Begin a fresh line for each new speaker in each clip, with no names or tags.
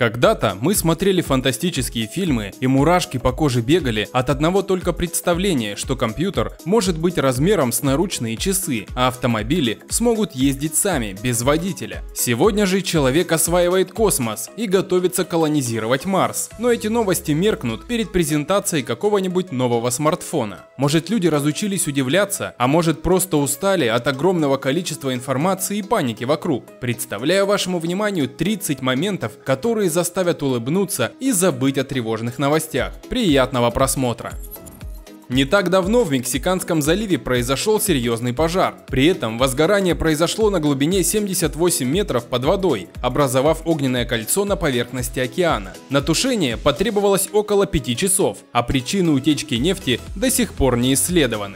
Когда-то мы смотрели фантастические фильмы, и мурашки по коже бегали от одного только представления, что компьютер может быть размером с наручные часы, а автомобили смогут ездить сами, без водителя. Сегодня же человек осваивает космос и готовится колонизировать Марс. Но эти новости меркнут перед презентацией какого-нибудь нового смартфона. Может, люди разучились удивляться, а может, просто устали от огромного количества информации и паники вокруг. Представляю вашему вниманию 30 моментов, которые заставят улыбнуться и забыть о тревожных новостях. Приятного просмотра! Не так давно в Мексиканском заливе произошел серьезный пожар. При этом возгорание произошло на глубине 78 метров под водой, образовав огненное кольцо на поверхности океана. На тушение потребовалось около 5 часов, а причины утечки нефти до сих пор не исследованы.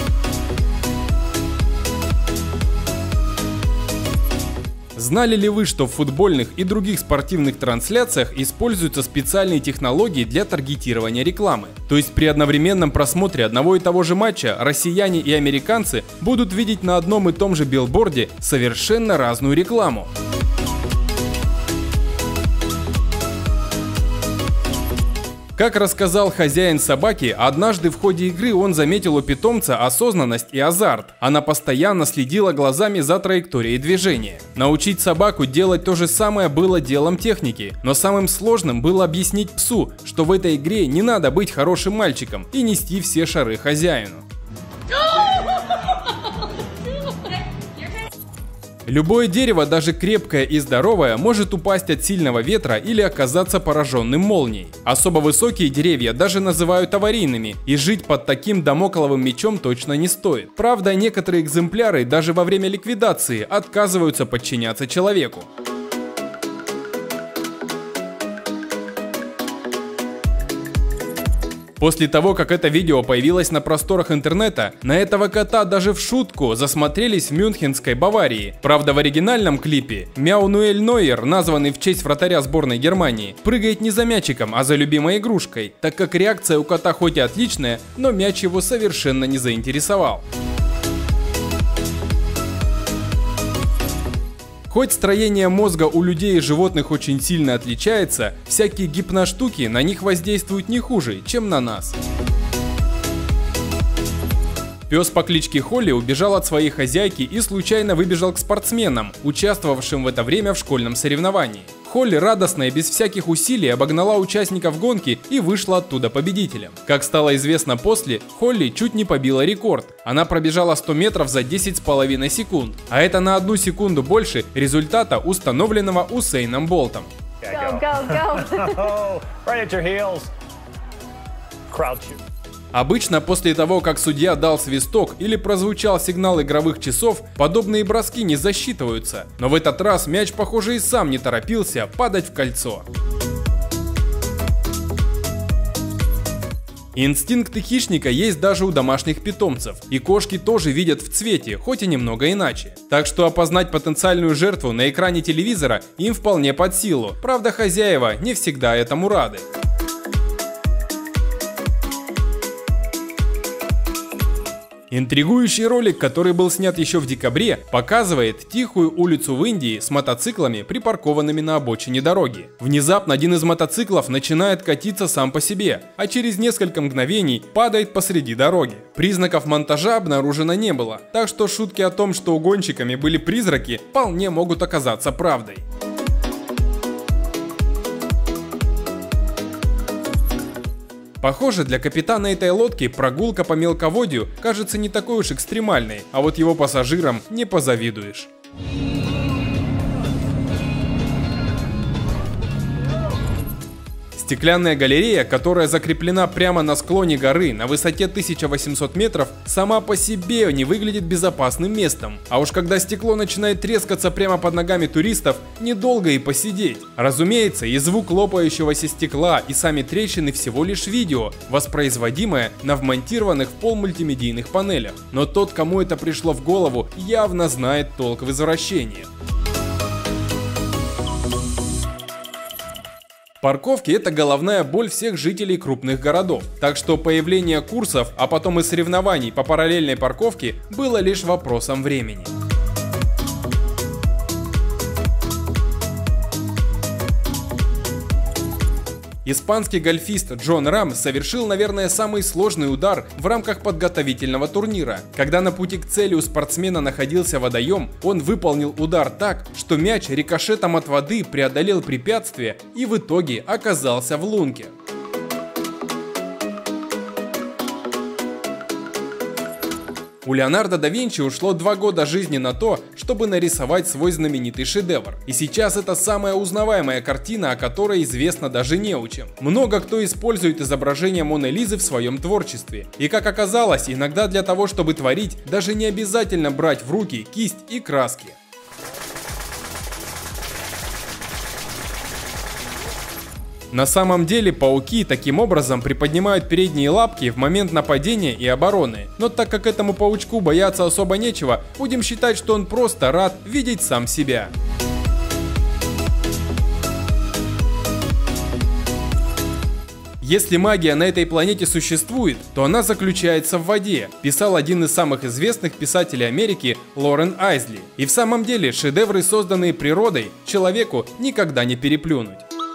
Знали ли вы, что в футбольных и других спортивных трансляциях используются специальные технологии для таргетирования рекламы? То есть при одновременном просмотре одного и того же матча россияне и американцы будут видеть на одном и том же билборде совершенно разную рекламу. Как рассказал хозяин собаки, однажды в ходе игры он заметил у питомца осознанность и азарт. Она постоянно следила глазами за траекторией движения. Научить собаку делать то же самое было делом техники, но самым сложным было объяснить псу, что в этой игре не надо быть хорошим мальчиком и нести все шары хозяину. Любое дерево, даже крепкое и здоровое, может упасть от сильного ветра или оказаться пораженным молнией. Особо высокие деревья даже называют аварийными, и жить под таким дамокловым мечом точно не стоит. Правда, некоторые экземпляры даже во время ликвидации отказываются подчиняться человеку. После того, как это видео появилось на просторах интернета, на этого кота даже в шутку засмотрелись в Мюнхенской Баварии. Правда, в оригинальном клипе Мяунуэль Нойер, названный в честь вратаря сборной Германии, прыгает не за мячиком, а за любимой игрушкой, так как реакция у кота хоть и отличная, но мяч его совершенно не заинтересовал. Хоть строение мозга у людей и животных очень сильно отличается, всякие гипноштуки на них воздействуют не хуже, чем на нас. Пес по кличке Холли убежал от своей хозяйки и случайно выбежал к спортсменам, участвовавшим в это время в школьном соревновании. Холли радостно и без всяких усилий обогнала участников гонки и вышла оттуда победителем. Как стало известно после, Холли чуть не побила рекорд. Она пробежала 100 метров за 10,5 секунд, а это на 1 секунду больше результата, установленного Усейном Болтом. Обычно после того, как судья дал свисток или прозвучал сигнал игровых часов, подобные броски не засчитываются. Но в этот раз мяч, похоже, и сам не торопился падать в кольцо. Инстинкты хищника есть даже у домашних питомцев, и кошки тоже видят в цвете, хоть и немного иначе. Так что опознать потенциальную жертву на экране телевизора им вполне под силу. Правда, хозяева не всегда этому рады. Интригующий ролик, который был снят еще в декабре, показывает тихую улицу в Индии с мотоциклами, припаркованными на обочине дороги. Внезапно один из мотоциклов начинает катиться сам по себе, а через несколько мгновений падает посреди дороги. Признаков монтажа обнаружено не было, так что шутки о том, что угонщиками были призраки, вполне могут оказаться правдой. Похоже, для капитана этой лодки прогулка по мелководью кажется не такой уж экстремальной, а вот его пассажирам не позавидуешь. Стеклянная галерея, которая закреплена прямо на склоне горы на высоте 1800 метров, сама по себе не выглядит безопасным местом. А уж когда стекло начинает трескаться прямо под ногами туристов, недолго и посидеть. Разумеется, и звук лопающегося стекла, и сами трещины всего лишь видео, воспроизводимое на вмонтированных в пол мультимедийных панелях. Но тот, кому это пришло в голову, явно знает толк в извращении. Парковки – это головная боль всех жителей крупных городов, так что появление курсов, а потом и соревнований по параллельной парковке было лишь вопросом времени. Испанский гольфист Джон Рам совершил, наверное, самый сложный удар в рамках подготовительного турнира. Когда на пути к цели у спортсмена находился водоем, он выполнил удар так, что мяч рикошетом от воды преодолел препятствие и в итоге оказался в лунке. У Леонардо да Винчи ушло 2 года жизни на то, чтобы нарисовать свой знаменитый шедевр. И сейчас это самая узнаваемая картина, о которой известно даже неучим. Много кто использует изображение Моны Лизы в своем творчестве. И как оказалось, иногда для того, чтобы творить, даже не обязательно брать в руки кисть и краски. На самом деле пауки таким образом приподнимают передние лапки в момент нападения и обороны. Но так как этому паучку бояться особо нечего, будем считать, что он просто рад видеть сам себя. Если магия на этой планете существует, то она заключается в воде, писал один из самых известных писателей Америки Лорен Айзли. И в самом деле шедевры, созданные природой, человеку никогда не переплюнуть.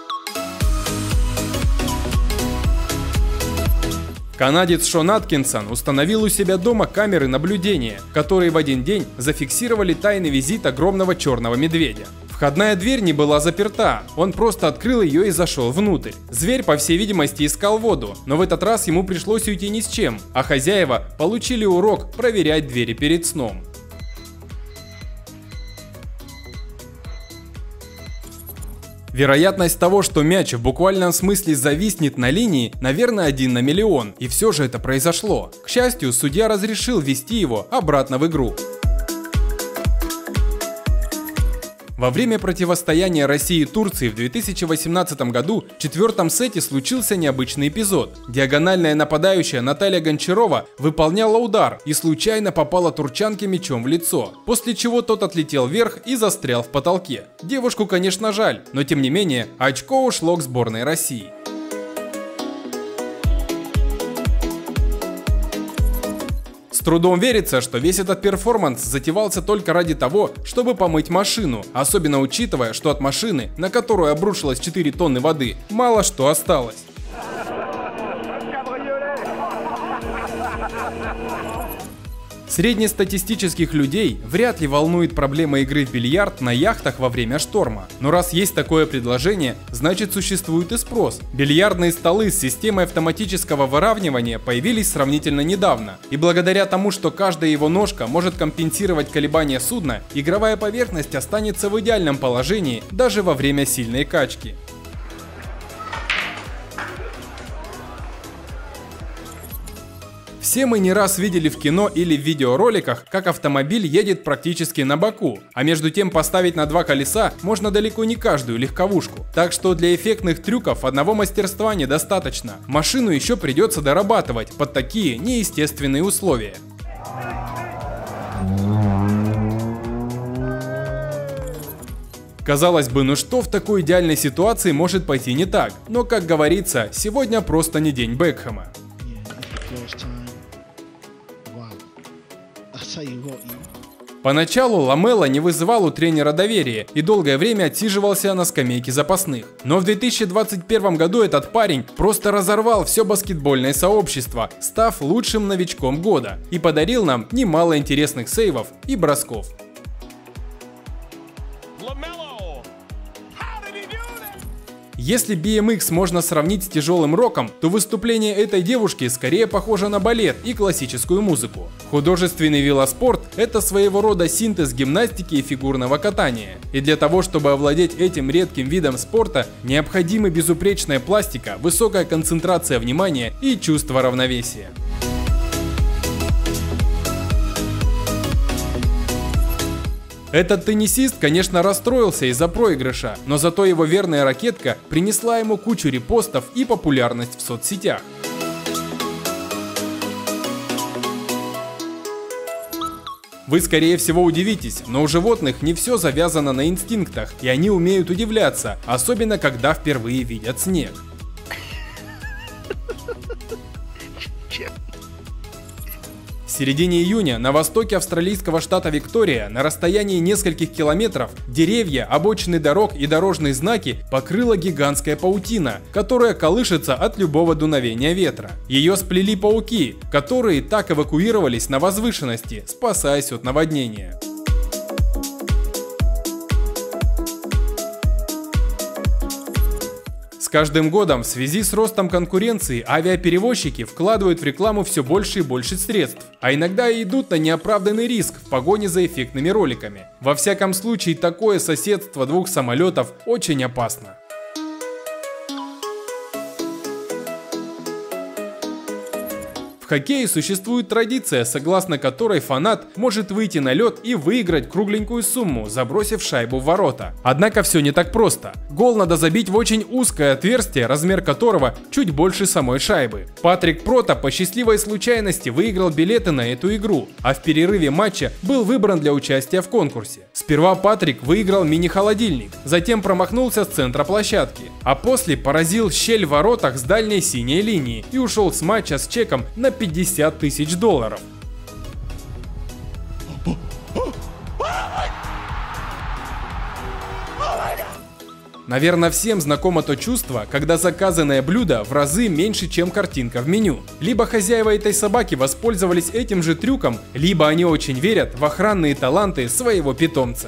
Канадец Шон Аткинсон установил у себя дома камеры наблюдения, которые в один день зафиксировали тайный визит огромного черного медведя. Входная дверь не была заперта, он просто открыл ее и зашел внутрь. Зверь, по всей видимости, искал воду, но в этот раз ему пришлось уйти ни с чем, а хозяева получили урок проверять двери перед сном. Вероятность того, что мяч в буквальном смысле зависнет на линии, наверное, 1 на миллион, и все же это произошло. К счастью, судья разрешил ввести его обратно в игру. Во время противостояния России и Турции в 2018 году в 4-м сете случился необычный эпизод. Диагональная нападающая Наталья Гончарова выполняла удар и случайно попала турчанке мячом в лицо, после чего тот отлетел вверх и застрял в потолке. Девушку, конечно, жаль, но тем не менее очко ушло к сборной России. С трудом верится, что весь этот перформанс затевался только ради того, чтобы помыть машину, особенно учитывая, что от машины, на которую обрушилось 4 тонны воды, мало что осталось. Среднестатистических людей вряд ли волнует проблема игры в бильярд на яхтах во время шторма. Но раз есть такое предложение, значит существует и спрос. Бильярдные столы с системой автоматического выравнивания появились сравнительно недавно. И благодаря тому, что каждая его ножка может компенсировать колебания судна, игровая поверхность останется в идеальном положении даже во время сильной качки. Все мы не раз видели в кино или в видеороликах, как автомобиль едет практически на боку, а между тем поставить на 2 колеса можно далеко не каждую легковушку. Так что для эффектных трюков одного мастерства недостаточно. Машину еще придется дорабатывать под такие неестественные условия. Казалось бы, ну что в такой идеальной ситуации может пойти не так? Но, как говорится, сегодня просто не день Бекхэма. Поначалу Ламела не вызывал у тренера доверия и долгое время отсиживался на скамейке запасных. Но в 2021 году этот парень просто разорвал все баскетбольное сообщество, став лучшим новичком года, и подарил нам немало интересных сейвов и бросков. Если BMX можно сравнить с тяжелым роком, то выступление этой девушки скорее похоже на балет и классическую музыку. Художественный велоспорт – это своего рода синтез гимнастики и фигурного катания. И для того, чтобы овладеть этим редким видом спорта, необходимы безупречная пластика, высокая концентрация внимания и чувство равновесия. Этот теннисист, конечно, расстроился из-за проигрыша, но зато его верная ракетка принесла ему кучу репостов и популярность в соцсетях. Вы, скорее всего, удивитесь, но у животных не все завязано на инстинктах, и они умеют удивляться, особенно когда впервые видят снег. В середине июня на востоке австралийского штата Виктория на расстоянии нескольких километров деревья, обочины дорог и дорожные знаки покрыла гигантская паутина, которая колышется от любого дуновения ветра. Ее сплели пауки, которые так эвакуировались на возвышенности, спасаясь от наводнения. С каждым годом в связи с ростом конкуренции авиаперевозчики вкладывают в рекламу все больше и больше средств, а иногда и идут на неоправданный риск в погоне за эффектными роликами. Во всяком случае, такое соседство двух самолетов очень опасно. В хоккее существует традиция, согласно которой фанат может выйти на лед и выиграть кругленькую сумму, забросив шайбу в ворота. Однако все не так просто. Гол надо забить в очень узкое отверстие, размер которого чуть больше самой шайбы. Патрик Прота по счастливой случайности выиграл билеты на эту игру, а в перерыве матча был выбран для участия в конкурсе. Сперва Патрик выиграл мини-холодильник, затем промахнулся с центра площадки, а после поразил щель в воротах с дальней синей линии и ушел с матча с чеком на $50 тысяч. Наверное, всем знакомо то чувство, когда заказанное блюдо в разы меньше, чем картинка в меню. Либо хозяева этой собаки воспользовались этим же трюком, либо они очень верят в охранные таланты своего питомца.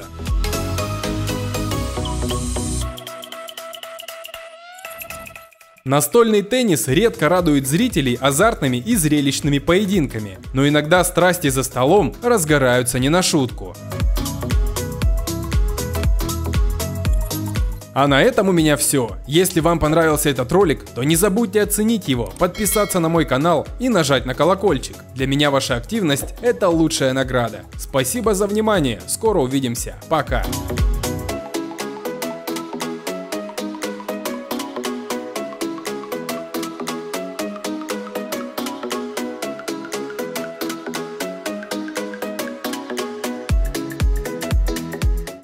Настольный теннис редко радует зрителей азартными и зрелищными поединками, но иногда страсти за столом разгораются не на шутку. А на этом у меня все. Если вам понравился этот ролик, то не забудьте оценить его, подписаться на мой канал и нажать на колокольчик. Для меня ваша активность – это лучшая награда. Спасибо за внимание, скоро увидимся, пока.